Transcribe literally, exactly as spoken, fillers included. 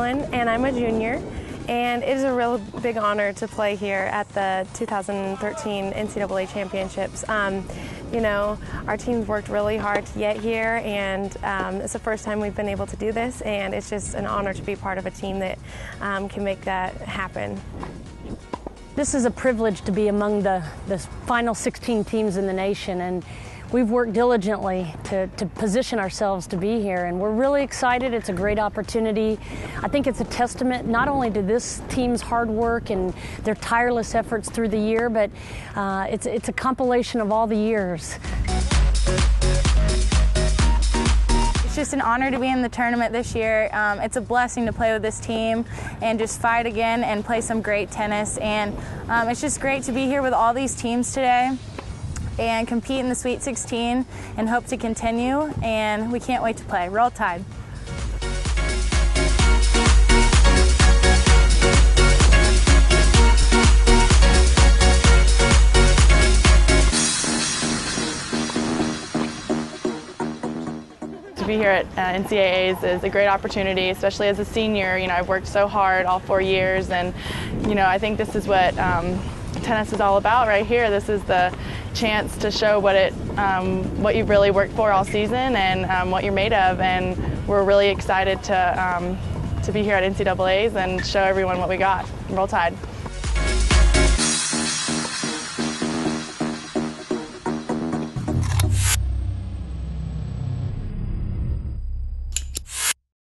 Caitlin, and I'm a junior. And it is a real big honor to play here at the two thousand thirteen N C double A Championships. Um, you know, our team's worked really hard to get here, and um, it's the first time we've been able to do this, and it's just an honor to be part of a team that um, can make that happen. This is a privilege to be among the, the final sixteen teams in the nation, and we've worked diligently to, to position ourselves to be here, and we're really excited. It's a great opportunity. I think it's a testament not only to this team's hard work and their tireless efforts through the year, but uh, it's, it's a compilation of all the years. It's just an honor to be in the tournament this year. Um, it's a blessing to play with this team and just fight again and play some great tennis. And um, it's just great to be here with all these teams today and compete in the Sweet sixteen and hope to continue, and we can't wait to play. Roll Tide. To be here at uh, N C A As is a great opportunity, especially as a senior. You know, I've worked so hard all four years, and you know, I think this is what um, tennis is all about right here. This is the chance to show what it, um, what you've really worked for all season and um, what you're made of. And we're really excited to um, to be here at N C double A's and show everyone what we got. Roll Tide.